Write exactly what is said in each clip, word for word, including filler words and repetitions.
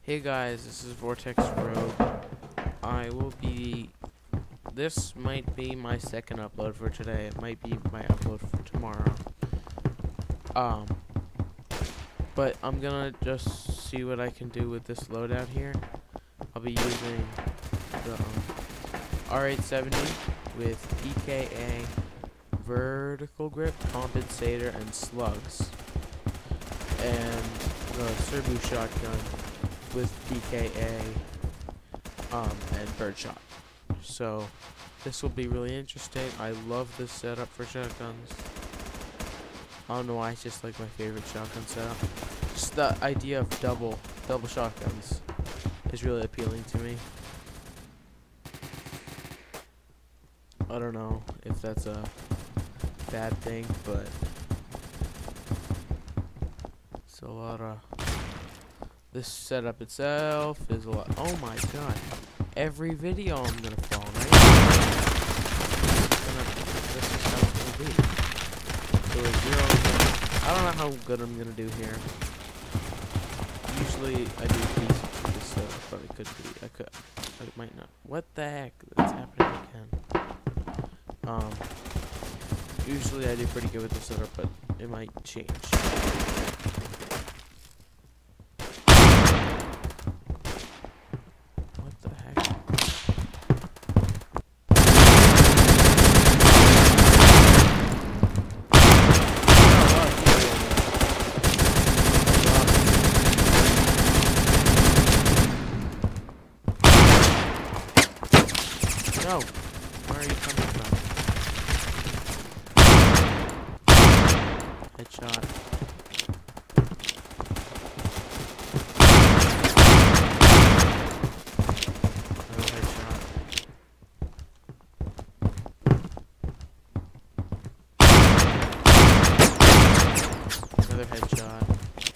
Hey guys, this is Vortex Rogue. I will be... This might be my second upload for today. It might be my upload for tomorrow. Um, but I'm gonna just see what I can do with this loadout here. I'll be using the um, R eight seventy with P K A, vertical grip, compensator, and slugs. And the Serbu Shotgun with P K A um, and birdshot. So this will be really interesting. I love this setup for shotguns. I don't know why, it's just like my favorite shotgun setup. Just the idea of double double shotguns is really appealing to me. I don't know if that's a bad thing, but it's a lot of... This setup itself is a lot. Oh my god. Every video I'm gonna fall, right? Gonna, this is how it's gonna be. So a zero, I don't know how good I'm gonna do here. Usually I do decent for this setup, but it could be. I could. I might not. What the heck? That's happening again. Um. Usually I do pretty good with this setup, but it might change. No! Where are you coming from? Headshot. Another headshot. Another headshot.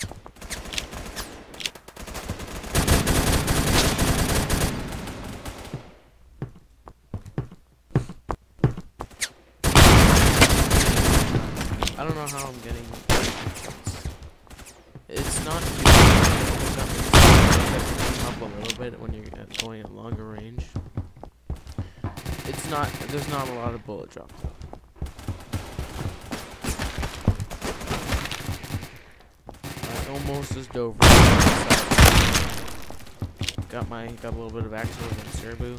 I don't know how I'm getting shots. It's not too it's up a little bit when you're going at longer range. It's not, there's not a lot of bullet drop though. I almost just dove right. Got my, got a little bit of action with Serbu.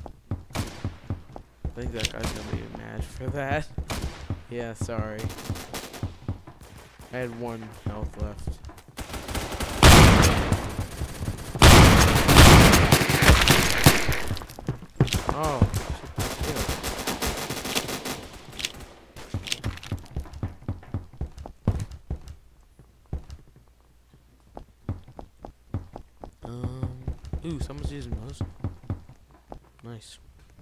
I think that guy's gonna be mad for that. Yeah, sorry. I had one health left. Oh, shit. Um, ooh, someone's using those. Nice.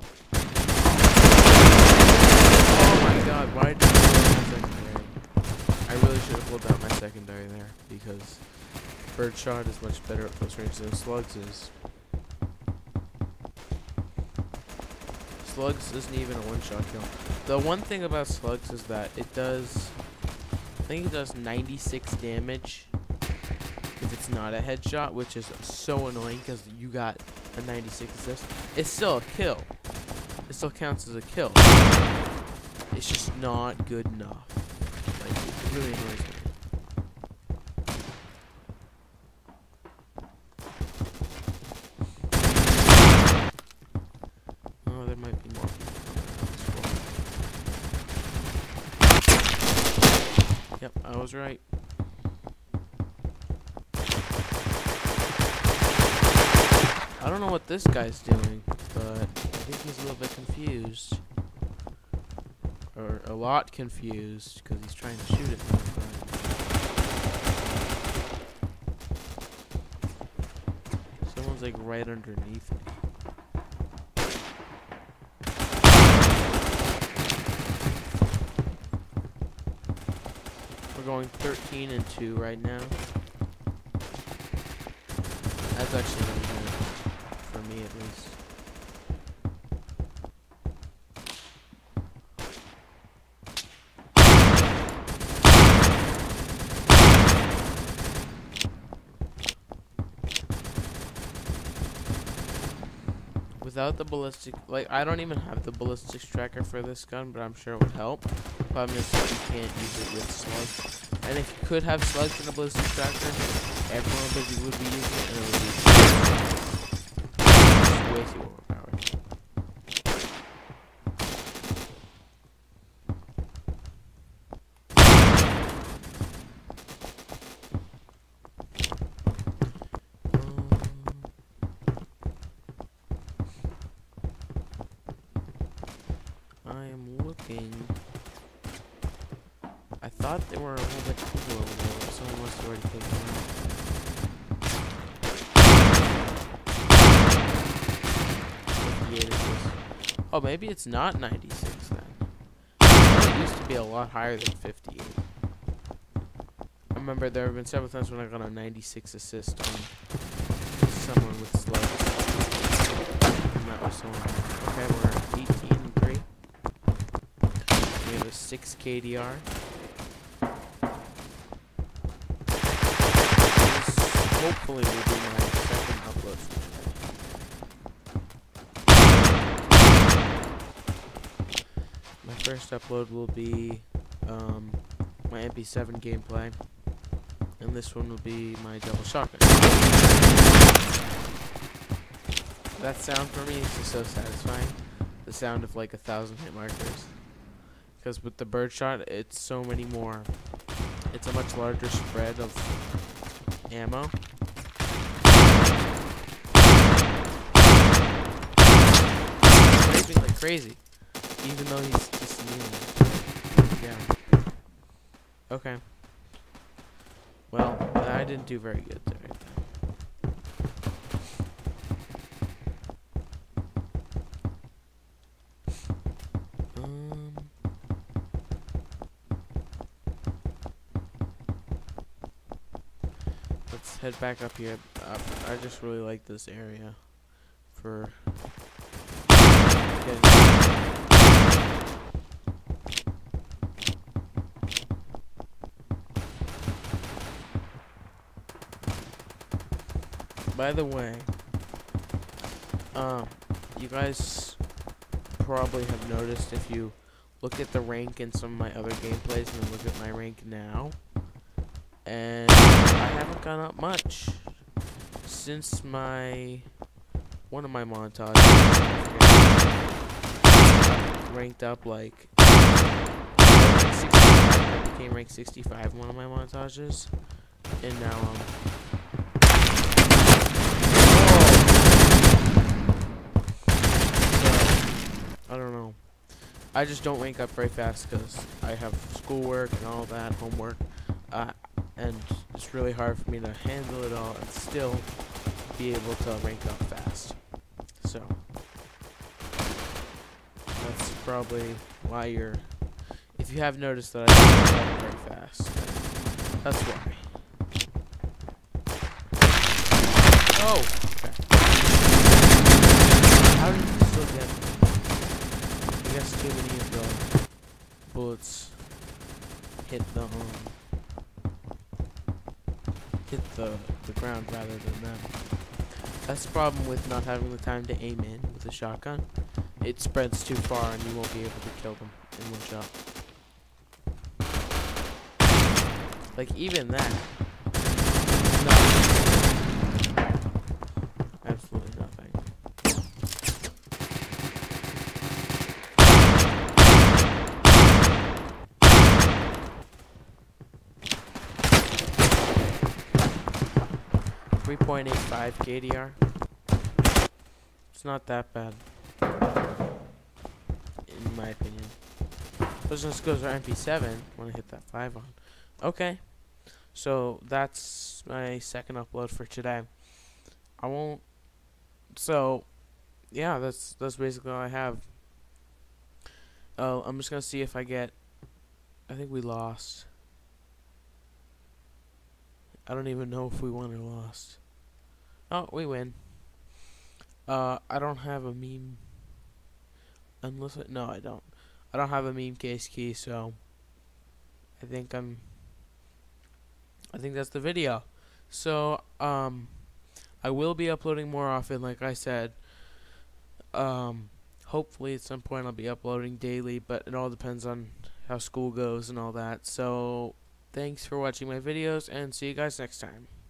Oh my god, why did I pull out my secondary? I really should have pulled out my secondary there, because birdshot is much better at close range than slugs is. Slugs isn't even a one-shot kill. The one thing about slugs is that it does, I think it does ninety-six damage if it's not a headshot, which is so annoying because you got a ninety-six assist. It's still a kill. It still counts as a kill. It's just not good enough. Like, it really annoys me. Oh, there might be more people. Yep, I was right. I don't know what this guy's doing, but I think he's a little bit confused. Or a lot confused, because he's trying to shoot at me, but someone's like right underneath me. We're going thirteen and two right now. That's actually really good, for me at least. without the ballistic, like, I don't even have the ballistics tracker for this gun, but I'm sure it would help. Problem is you can't use it with slugs. And if you could have slugs in a ballistics tracker, everyone would be, would be using it, and it would be way too overpowered. I am looking. I thought there were a whole bunch of people over there, but someone must have already taken them out. fifty-eight is this. Oh, maybe it's not ninety-six then. I know it used to be a lot higher than fifty-eight. I remember there have been several times when I got a ninety-six assist on someone with slugs. And that was someone. Okay, we're eighteen and three. We have a six K D R. This hopefully will be my second upload for today. My first upload will be um, my M P seven gameplay, and this one will be my double shotgun. That sound for me is just so satisfying. The sound of like a thousand hit markers. Because with the birdshot, it's so many more. It's a much larger spread of ammo. Scraping like crazy, even though he's just kneeling. Yeah. Okay. Well, I didn't do very good there. Um. Let's head back up here. Uh, I just really like this area for getting. By the way, um, you guys probably have noticed if you look at the rank in some of my other gameplays and then look at my rank now, and I haven't gone up much since my one of my montages. I ranked up like I became rank sixty-five in one of my montages, and now um. I don't know. I just don't rank up very fast because I have schoolwork and all that, homework, uh, and it's really hard for me to handle it all and still be able to rank up fast. So that's probably why you're. If you have noticed that I don't rank up very fast, that's why. Oh. Okay. How did you still get me? I guess too many of the bullets hit the um, hit the the ground rather than them. That's the problem with not having the time to aim in with a shotgun. It spreads too far and you won't be able to kill them in one shot. Like even that. Nothing. Absolutely nothing. three point eight five K D R. It's not that bad, in my opinion. Those just goes our M P seven when I hit that five on. Okay, so that's my second upload for today. I won't. So, yeah, that's that's basically all I have. Oh, I'm just gonna see if I get. I think we lost. I don't even know if we won or lost. Oh, we win. Uh, I don't have a meme. Unless I, no, I don't. I don't have a meme case key, so I think I'm. I think that's the video. So, um, I will be uploading more often, like I said. Um, hopefully at some point I'll be uploading daily, but it all depends on how school goes and all that. So thanks for watching my videos, and see you guys next time.